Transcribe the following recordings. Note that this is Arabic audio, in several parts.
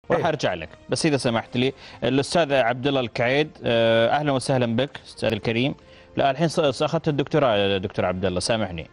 راح ارجع لك بس اذا سمحت لي. الاستاذ عبد الله الكعيد، اهلا وسهلا بك استاذ الكريم. لا الحين اخذت الدكتوراه يا دكتور عبد الله، سامحني.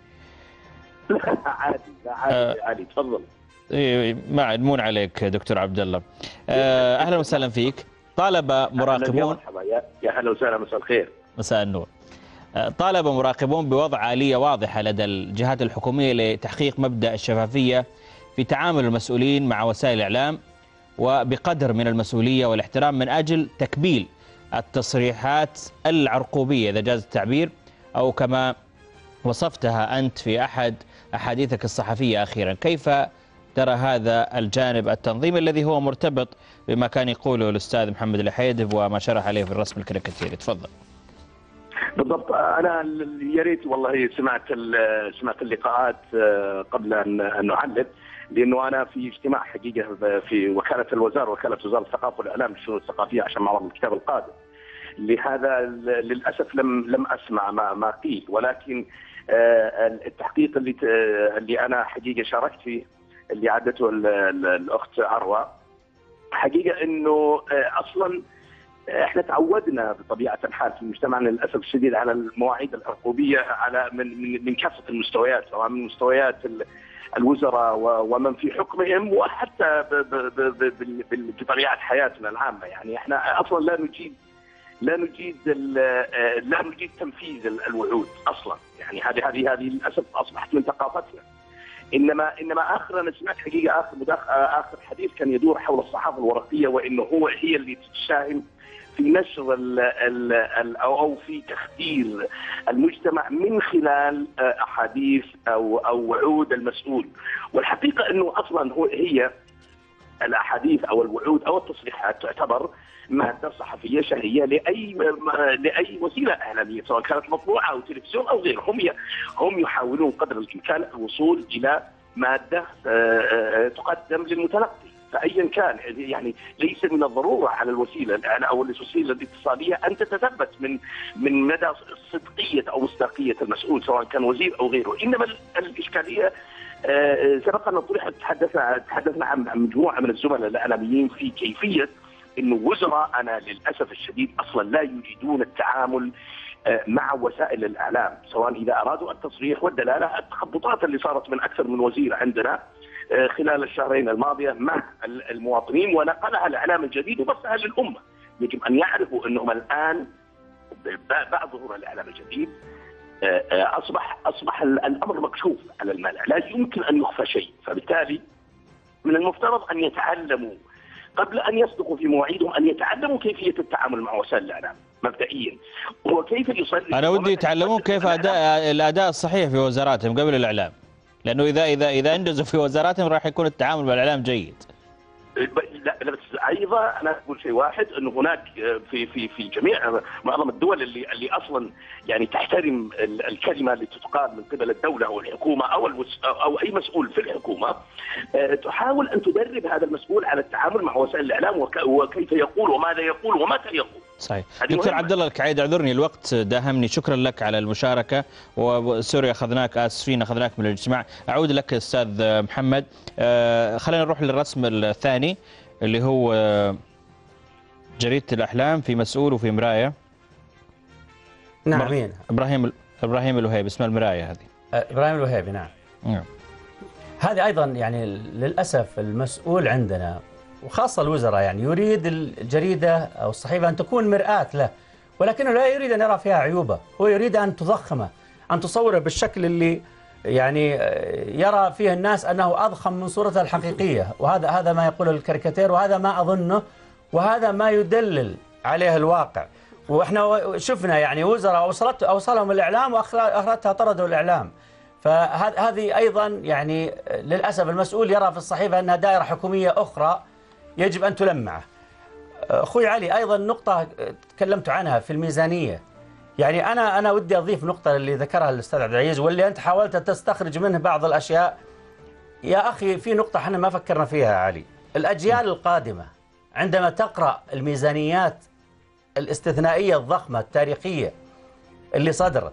عادي عادي عادي، تفضل. ما يعلمون عليك دكتور عبد الله. اهلا وسهلا فيك. طالب مراقبون، مرحبا، يا اهلا وسهلا، مساء الخير. مساء النور. طالب مراقبون بوضع آلية واضحة لدى الجهات الحكومية لتحقيق مبدأ الشفافية في تعامل المسؤولين مع وسائل الإعلام، وبقدر من المسؤولية والاحترام من أجل تكبيل التصريحات العرقوبية إذا جاز التعبير، أو كما وصفتها أنت في أحد أحاديثك الصحفية أخيرا. كيف ترى هذا الجانب التنظيمي الذي هو مرتبط بما كان يقوله الأستاذ محمد الحيدب وما شرح عليه في الرسم الكاريكاتيري؟ تفضل. بالضبط، انا يا ريت والله سمعت اللقاءات قبل ان نعلق، لانه انا في اجتماع حقيقه في وكاله وزاره الثقافه والاعلام للشؤون الثقافيه عشان معرض الكتاب القادم. لهذا للاسف لم اسمع ما قيل، ولكن التحقيق اللي انا حقيقه شاركت فيه اللي عدته الاخت عروه، حقيقه انه اصلا احنا تعودنا بطبيعه الحال في مجتمعنا للاسف الشديد على المواعيد العرقوبيه على من كافه المستويات، سواء من مستويات الوزراء ومن في حكمهم، وحتى بطبيعه حياتنا العامه. يعني احنا اصلا لا نجيد تنفيذ الوعود اصلا. يعني هذه للاسف اصبحت من ثقافتنا. انما اخر انا سمعت حقيقه اخر حديث كان يدور حول الصحافه الورقيه، وانه هي اللي تساهم في نشر او في تخدير المجتمع من خلال احاديث او وعود المسؤول. والحقيقه انه اصلا هي الاحاديث او الوعود او التصريحات تعتبر ماده صحفيه شهريه لاي وسيله اعلاميه، سواء كانت مطبوعه او تلفزيون او غيره. هم يحاولون قدر الامكان الوصول الى ماده تقدم للمتلقي، فايا كان. يعني ليس من الضروره على الوسيله او الوسيله الاتصاليه ان تتثبت من مدى صدقيه او مصداقيه المسؤول، سواء كان وزير او غيره. انما الاشكاليه سبق ان طرحت، تحدثنا عن مجموعه من الزملاء الاعلاميين في كيفيه انه وزراءنا للاسف الشديد اصلا لا يجيدون التعامل مع وسائل الاعلام، سواء اذا ارادوا التصريح والدلاله. التخبطات اللي صارت من اكثر من وزير عندنا خلال الشهرين الماضيه مع المواطنين ونقلها الاعلام الجديد وبثها للامه. يجب ان يعرفوا انهم الان بعد ظهور الاعلام الجديد اصبح الامر مكشوف على الملأ، لا يمكن ان يخفى شيء. فبالتالي من المفترض ان يتعلموا قبل ان يصدقوا في مواعيدهم، ان يتعلموا كيفيه التعامل مع وسائل الاعلام مبدئيا، وكيف يصرف. انا ودي يتعلمون كيف الاداء الصحيح في وزاراتهم قبل الاعلام، لانه اذا انجزوا في وزاراتهم راح يكون التعامل مع الاعلام جيد. لا بس ايضا انا اقول شيء واحد، انه هناك في جميع معظم الدول اللي اصلا يعني تحترم الكلمه اللي تقال من قبل الدوله او الحكومه او اي مسؤول في الحكومه، تحاول ان تدرب هذا المسؤول على التعامل مع وسائل الاعلام وكيف يقول وماذا يقول ومتى يقول. صحيح. دكتور عبد الله الكعيد، اعذرني الوقت داهمني، شكرا لك على المشاركه، وسوري اسفين اخذناك من الاجتماع. اعود لك استاذ محمد. خلينا نروح للرسم الثاني اللي هو جريدة الأحلام، في مسؤول وفي مراية. نعم. إبراهيم الوهيبي، اسمها المراية هذه. إبراهيم الوهيبي، نعم. هذه أيضا يعني للأسف المسؤول عندنا وخاصة الوزراء يعني يريد الجريدة أو الصحيفة أن تكون مرآة له، ولكنه لا يريد أن يرى فيها عيوبه، هو يريد أن تضخمه، أن تصوره بالشكل اللي يعني يرى فيه الناس أنه أضخم من صورته الحقيقية. وهذا ما يقوله الكاريكاتير، وهذا ما أظنه، وهذا ما يدلل عليه الواقع. وإحنا شفنا يعني وزراء أوصلهم الإعلام وأخرتها طردوا الإعلام. فهذه أيضا يعني للأسف المسؤول يرى في الصحيفة أنها دائرة حكومية أخرى يجب أن تلمعه. أخوي علي، أيضا نقطة تكلمت عنها في الميزانية. يعني أنا ودي أضيف نقطة اللي ذكرها الأستاذ عبد العزيز واللي أنت حاولت تستخرج منه بعض الأشياء. يا أخي في نقطة احنا ما فكرنا فيها يا علي. الأجيال القادمة عندما تقرأ الميزانيات الاستثنائية الضخمة التاريخية اللي صدرت،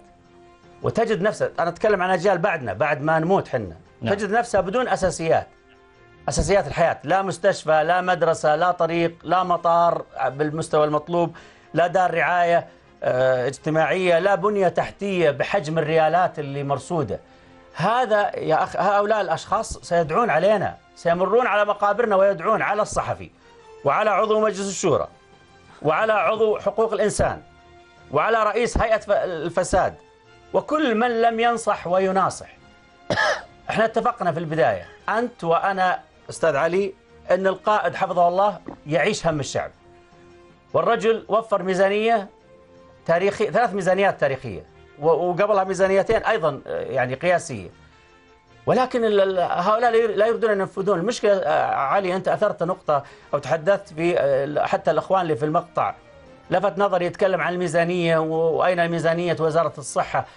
وتجد نفسها، أنا أتكلم عن أجيال بعدنا بعد ما نموت حنا، تجد نفسها بدون أساسيات. أساسيات الحياة، لا مستشفى، لا مدرسة، لا طريق، لا مطار بالمستوى المطلوب، لا دار رعاية اجتماعية، لا بنية تحتية بحجم الريالات اللي مرصودة. هذا يا أخ، هؤلاء الأشخاص سيدعون علينا، سيمرون على مقابرنا ويدعون على الصحفي وعلى عضو مجلس الشورى وعلى عضو حقوق الإنسان وعلى رئيس هيئة الفساد وكل من لم ينصح ويناصح. احنا اتفقنا في البداية أنت وأنا أستاذ علي أن القائد حفظه الله يعيش هم الشعب، والرجل وفر ميزانية تاريخية، 3 ميزانيات تاريخية وقبلها ميزانيتين أيضا يعني قياسية، ولكن هؤلاء لا يريدون أن ينفذون. المشكلة علي أنت أثرت نقطة أو تحدثت في حتى الأخوان اللي في المقطع لفت نظري يتكلم عن الميزانية وأين ميزانية وزارة الصحة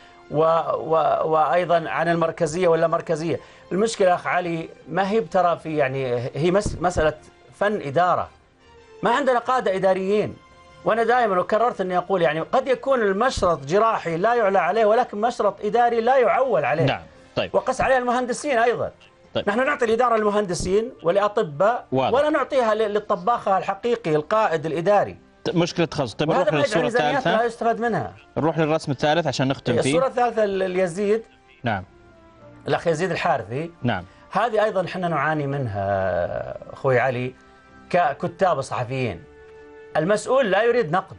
وأيضا عن المركزية ولا مركزية. المشكلة أخ علي ما هي ترى في يعني هي مسألة فن إدارة، ما عندنا قادة إداريين. وأنا دائما وكررت أني أقول يعني قد يكون المشرط جراحي لا يعلى عليه ولكن مشرط إداري لا يعول عليه. نعم. طيب. وقس عليه المهندسين أيضا. طيب. نحن نعطي الإدارة للمهندسين والأطباء ولا نعطيها للطباخ الحقيقي القائد الإداري. مشكلة تخصص. طيب نروح للصورة الثالثة، لا يستفاد منها. نروح للرسم الثالث عشان نختم فيه. الصورة الثالثة اليزيد. نعم. الأخ يزيد الحارثي. نعم. هذه أيضا احنا نعاني منها أخوي علي ككتاب صحفيين. المسؤول لا يريد نقد،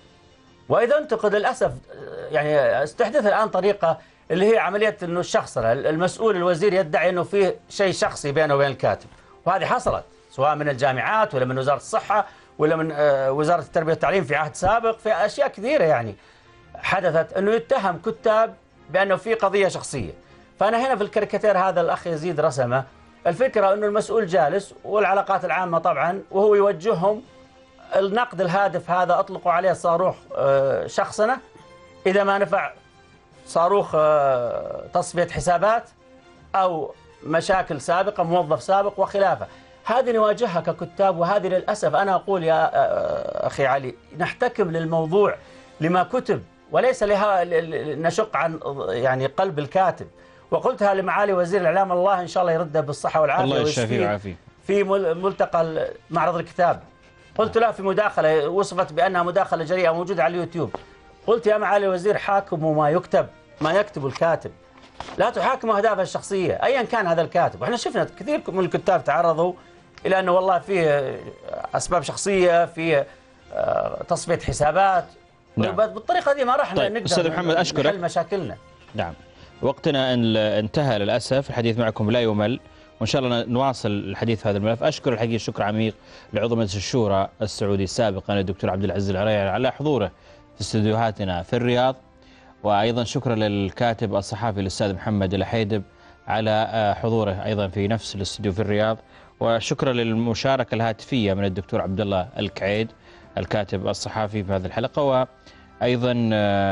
وإذا انتقد للأسف يعني استحدث الآن طريقة اللي هي عملية أنه الشخصنة. المسؤول الوزير يدعي أنه فيه شيء شخصي بينه وبين الكاتب، وهذه حصلت سواء من الجامعات ولا من وزارة الصحة ولا من وزارة التربية والتعليم في عهد سابق، في أشياء كثيرة يعني حدثت أنه يتهم كتاب بأنه في قضية شخصية. فأنا هنا في الكاريكاتير هذا الأخ يزيد رسمه الفكرة أنه المسؤول جالس والعلاقات العامة طبعا وهو يوجههم النقد الهادف هذا أطلقوا عليه صاروخ شخصنة، إذا ما نفع صاروخ تصفية حسابات أو مشاكل سابقة موظف سابق وخلافه. هذه نواجهها ككتاب، وهذه للأسف أنا أقول يا أخي علي نحتكم للموضوع لما كتب وليس نشق عن يعني قلب الكاتب. وقلتها لمعالي وزير الإعلام الله إن شاء الله يرده بالصحة والعافية الله يشفيه ويعافيه في ملتقى معرض الكتاب. قلت له في مداخلة وصفت بأنها مداخلة جريئة موجودة على اليوتيوب، قلت يا معالي الوزير حاكموا ما يكتب، ما يكتب الكاتب، لا تحاكموا أهدافه الشخصية أيا كان هذا الكاتب. وإحنا شفنا كثير من الكتاب تعرضوا إلى أنه والله فيه أسباب شخصية، فيه تصفية حسابات. نعم. بالطريقة دي ما راح طيب. أستاذ محمد أشكرك. نحل مشاكلنا. نعم. وقتنا انتهى للأسف. الحديث معكم لا يمل، وإن شاء الله نواصل الحديث في هذا الملف. أشكر الحقيقة شكر عميق لعضو مجلس الشورى السعودي سابقا الدكتور عبد العزيز العريعي على حضوره في استديوهاتنا في الرياض، وأيضا شكرا للكاتب الصحفي الأستاذ محمد الحيدب على حضوره أيضا في نفس الاستديو في الرياض، وشكرا للمشاركة الهاتفية من الدكتور عبد الله الكعيد الكاتب الصحفي في هذه الحلقة. وأيضا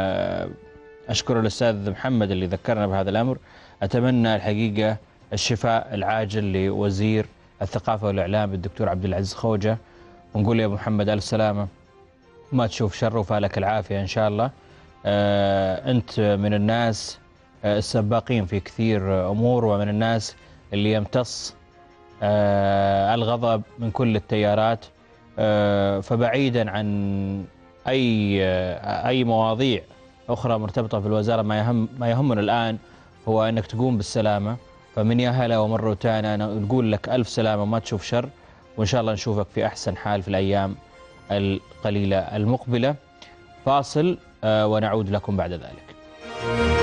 أشكر الأستاذ محمد اللي ذكرنا بهذا الأمر. أتمنى الحقيقة الشفاء العاجل لوزير الثقافة والإعلام الدكتور عبد العزيز خوجة، ونقول يا أبو محمد ألف سلامة، ما تشوف شر وفالك العافية إن شاء الله. أنت من الناس السباقين في كثير أمور، ومن الناس اللي يمتص الغضب من كل التيارات، فبعيدا عن أي مواضيع أخرى مرتبطة في الوزارة، ما يهمنا الآن هو أنك تقوم بالسلامة. فمن يا هلا ومرة تانية أنا نقول لك ألف سلامة، ما تشوف شر، وإن شاء الله نشوفك في أحسن حال في الأيام القليلة المقبلة. فاصل ونعود لكم بعد ذلك.